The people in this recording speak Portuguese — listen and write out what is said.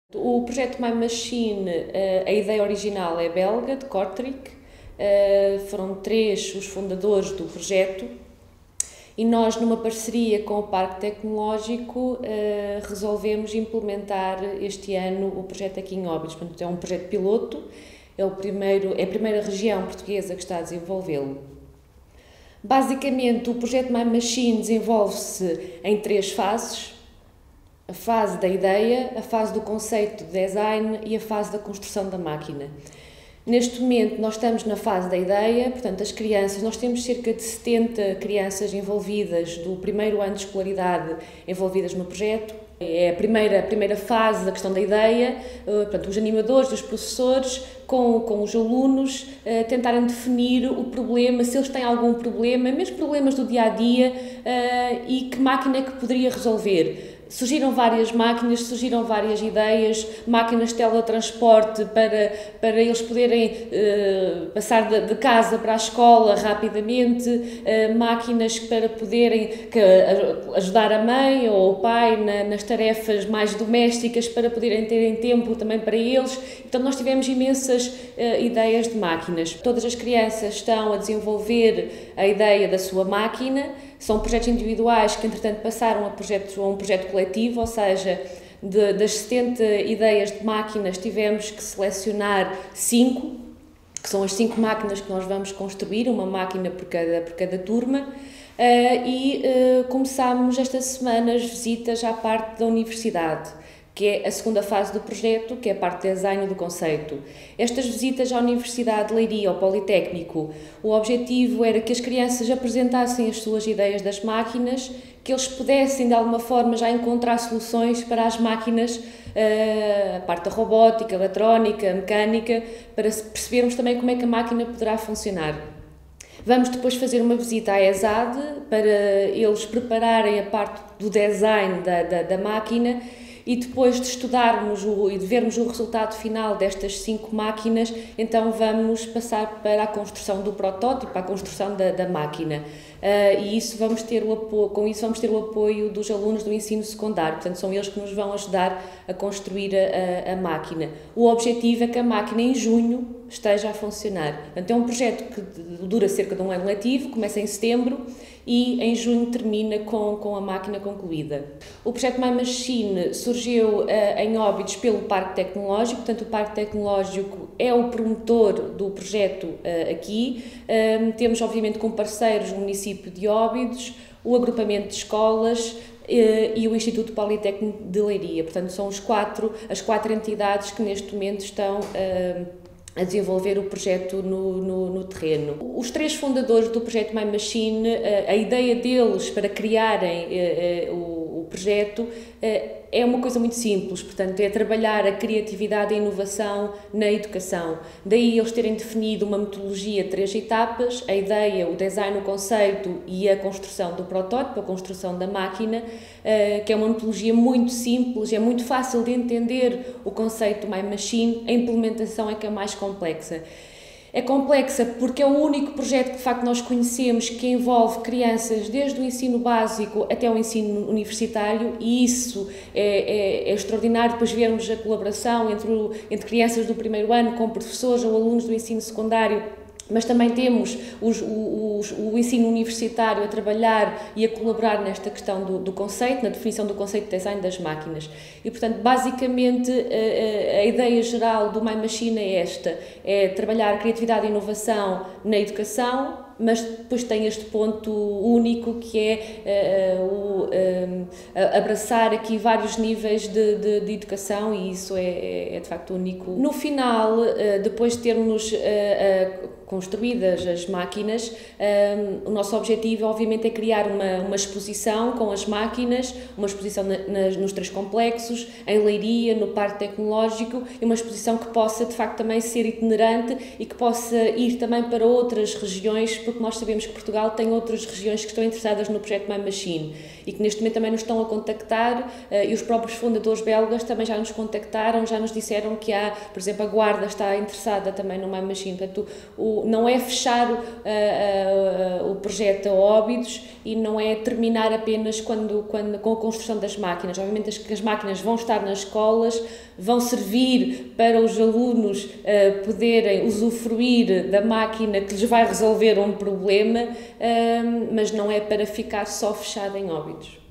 O projeto My Machine, a ideia original é belga, de Kortrijk, foram 3 os fundadores do projeto e nós, numa parceria com o Parque Tecnológico, resolvemos implementar este ano o projeto aqui em Óbidos. Portanto, é um projeto piloto, é a primeira região portuguesa que está a desenvolvê-lo. Basicamente, o projeto My Machine desenvolve-se em 3 fases. A fase da ideia, a fase do conceito de design e a fase da construção da máquina. Neste momento nós estamos na fase da ideia, portanto as crianças, nós temos cerca de 70 crianças envolvidas do primeiro ano de escolaridade envolvidas no projeto. É a primeira fase da questão da ideia, portanto os animadores, os professores, com os alunos, tentarem definir o problema, se eles têm algum problema, mesmo problemas do dia-a-dia, e que máquina é que poderia resolver. Surgiram várias máquinas, surgiram várias ideias, máquinas de teletransporte para eles poderem passar de casa para a escola rapidamente, máquinas para poderem ajudar a mãe ou o pai nas tarefas mais domésticas, para poderem terem tempo também para eles. Então nós tivemos imensas ideias de máquinas. Todas as crianças estão a desenvolver a ideia da sua máquina. São projetos individuais que, entretanto, passaram a um projeto coletivo, ou seja, das 70 ideias de máquinas tivemos que selecionar 5, que são as 5 máquinas que nós vamos construir, uma máquina por cada turma, e começámos esta semana as visitas à parte da universidade, que é a segunda fase do projeto, que é a parte de design do conceito. Estas visitas à Universidade de Leiria, ao Politécnico, o objetivo era que as crianças apresentassem as suas ideias das máquinas, que eles pudessem de alguma forma já encontrar soluções para as máquinas, a parte da robótica, eletrónica, mecânica, para percebermos também como é que a máquina poderá funcionar. Vamos depois fazer uma visita à ESAD para eles prepararem a parte do design da máquina. E depois de estudarmos e de vermos o resultado final destas 5 máquinas, então vamos passar para a construção do protótipo, a construção da máquina. E isso com isso vamos ter o apoio dos alunos do ensino secundário, portanto são eles que nos vão ajudar a construir a máquina. O objetivo é que a máquina em junho esteja a funcionar. Portanto, é um projeto que dura cerca de um ano letivo, começa em setembro e em junho termina com a máquina concluída. O projeto My Machine surgiu em Óbidos pelo Parque Tecnológico, portanto o Parque Tecnológico é o promotor do projeto aqui. Temos obviamente como parceiros o município de Óbidos, o agrupamento de escolas e o Instituto Politécnico de Leiria. Portanto são as 4 entidades que neste momento estão a desenvolver o projeto no terreno. Os 3 fundadores do projeto My Machine, a ideia deles para criarem o projeto é uma coisa muito simples, portanto é trabalhar a criatividade e a inovação na educação. Daí eles terem definido uma metodologia de 3 etapas, a ideia, o design, o conceito e a construção do protótipo, a construção da máquina, que é uma metodologia muito simples, é muito fácil de entender o conceito My Machine, a implementação é que é mais complexa. É complexa porque é o único projeto que de facto nós conhecemos que envolve crianças desde o ensino básico até o ensino universitário, e isso é extraordinário, depois vermos a colaboração entre crianças do primeiro ano com professores ou alunos do ensino secundário. Mas também temos o ensino universitário a trabalhar e a colaborar nesta questão do conceito, na definição do conceito de design das máquinas. E, portanto, basicamente, a ideia geral do My Machine é esta, é trabalhar a criatividade e inovação na educação, mas depois tem este ponto único que é abraçar aqui vários níveis de educação, e isso é de facto único. No final, depois de termos construídas as máquinas, o nosso objetivo obviamente é criar uma exposição com as máquinas, uma exposição nos 3 complexos, em Leiria, no Parque Tecnológico, e uma exposição que possa de facto também ser itinerante e que possa ir também para outras regiões, porque nós sabemos que Portugal tem outras regiões que estão interessadas no projeto My Machine e que neste momento também nos estão a contactar, e os próprios fundadores belgas também já nos contactaram, já nos disseram que por exemplo, a Guarda está interessada também no My Machine. Portanto, não é fechar o projeto a Óbidos e não é terminar apenas com a construção das máquinas. Obviamente as máquinas vão estar nas escolas, vão servir para os alunos poderem usufruir da máquina que lhes vai resolver um problema, mas não é para ficar só fechado em Óbidos.